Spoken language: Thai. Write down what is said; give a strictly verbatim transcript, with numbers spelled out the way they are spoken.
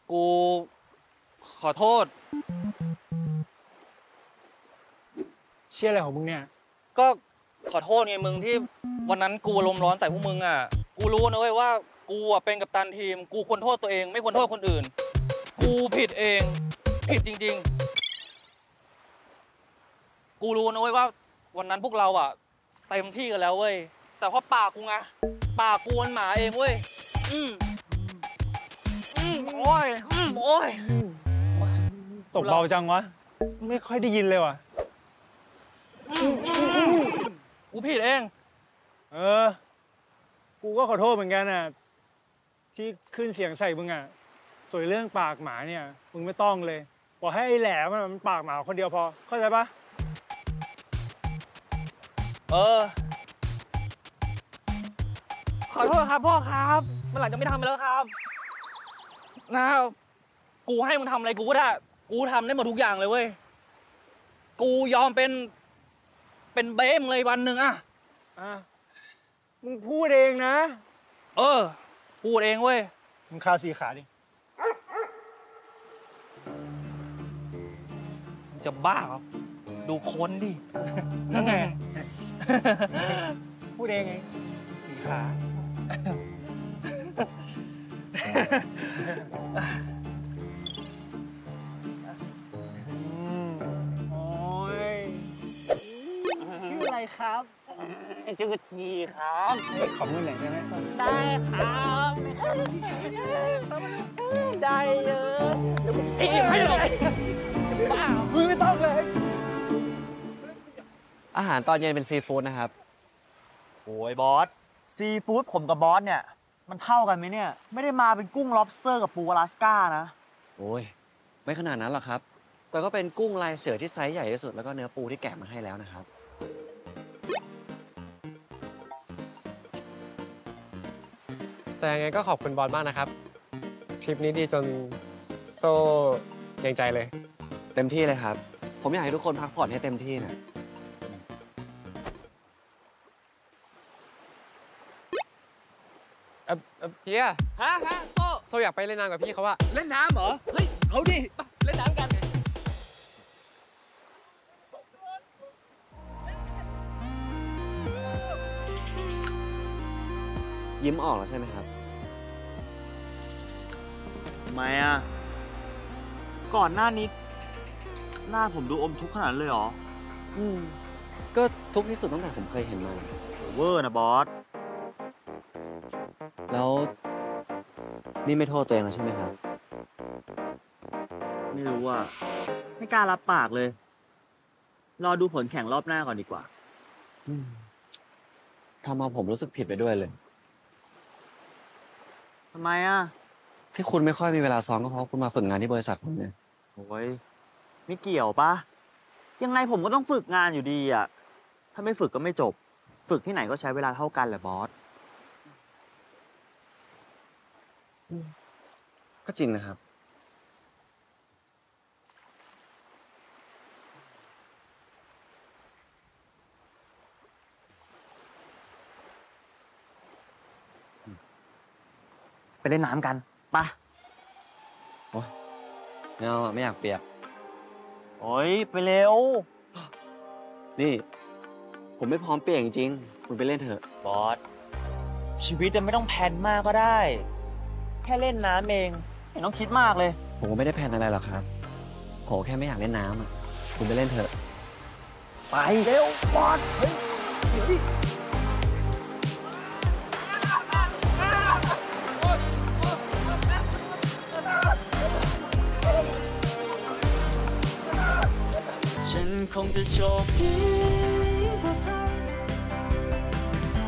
กูขอโทษเชี่ยอะไรของมึงเนี่ยก็ขอโทษไงมึงที่วันนั้นกูอารมณ์ร้อนใส่พวกมึงอ่ะกูรู้นะเว้ยว่ากูเป็นกัปตันทีมกูควรโทษตัวเองไม่ควรโทษคนอื่นกูผิดเองผิดจริงๆกูรู้นะเว้ยว่าวันนั้นพวกเราอ่ะเต็มที่กันแล้วเว้ยแต่เพราะปากกูไงปากกูมันหมาเองเว้ยอืมอืมโอ้ยอืมโอ้ยตบเบาจังวะไม่ค่อยได้ยินเลยว่ะกูผิดเองเออกูก็ขอโทษเหมือนกันน่ะที่ขึ้นเสียงใส่มึงอ่ะส่วนเรื่องปากหมาเนี่ยมึงไม่ต้องเลยบอกให้ไอ้แหลมมันปากหมาคนเดียวพอเข้าใจปะเออขอโทษครับพ่อครับมันหลังจะไม่ทำไปแล้วครับนะกูให้มึงทำอะไรกูก็ได้กูทำได้หมดทุกอย่างเลยเว้ยกูยอมเป็นเป็นเบ้มเลยวันหนึ่งอะอ่ะมึงพูดเองนะเออพูดเองเว้ยมึงคาสีขาดิมึงจะบ้าเหรอดูคนดินั่นไงพูดเองไงสีขาโอ้ยชื่ออะไรครับชื่อทีครับขอมือหน่อยได้ไหมได้ครับได้เยอะเดี๋ยวผมทีมให้เลยบ้ามือไม่ต้องเลยอาหารตอนเย็นเป็นซีฟู้ดนะครับโอ้ยบอสซีฟู้ดผมกับบอสเนี่ยมันเท่ากันไหมเนี่ยไม่ได้มาเป็นกุ้ง lobster กับปูอลาสก้านะโอ้ยไม่ขนาดนั้นหรอกครับแต่ก็เป็นกุ้งลายเสือที่ไซส์ใหญ่ที่สุดแล้วก็เนื้อปูที่แกะมาให้แล้วนะครับแต่ยังไงก็ขอบคุณบอสมากนะครับทริปนี้ดีจนโซ่เกรงใจเลยเต็มที่เลยครับผมอยากให้ทุกคนพักผ่อนให้เต็มที่นะเออเออเฮียฮะฮะโซ่โซ่อยากไปเล่นน้ำกับพี่เขาว่าเล่นน้ำเหรอเฮ้ยเอาดิเล่นน้ำกันยิ้มออกแล้วใช่ไหมครับทำไมอ่ะก่อนหน้านี้หน้าผมดูอมทุกข์ขนาดเลยเหรออืมก็ทุกข์ที่สุดตั้งแต่ผมเคยเห็นมาเวอร์นะบอสแล้วนี่ไม่โทษตัวเองแล้วใช่ไหมครับไม่รู้อ่ะไม่กล้ารับปากเลยรอดูผลแข่งรอบหน้าก่อนดีกว่าทำเอาผมรู้สึกผิดไปด้วยเลยทำไมอ่ะที่คุณไม่ค่อยมีเวลาซ้อมก็เพราะคุณมาฝึกงานที่บริษัทผมเนี่ยโอ้ยไม่เกี่ยวปะยังไงผมก็ต้องฝึกงานอยู่ดีอ่ะถ้าไม่ฝึกก็ไม่จบฝึกที่ไหนก็ใช้เวลาเท่ากันแหละบอสก็จริงนะครับไปเล่นน้ำกันปะโอ้ยไม่เอาไม่อยากเปียกโอ้ยไปเร็วนี่ผมไม่พร้อมเปียกจริงคุณไปเล่นเถอะบอสชีวิตจะไม่ต้องแพลนมากก็ได้แค่เล่นน้ำเองไม่ต้องคิดมากเลยผมก็ไม่ได้แพลนอะไรหรอกครับผมแค่ไม่อยากเล่นน้ำอ่ะคุณไปเล่นเถอะไปเร็วบอสเฮ้ยเดี๋ยวดิฉันคงจะโชคดี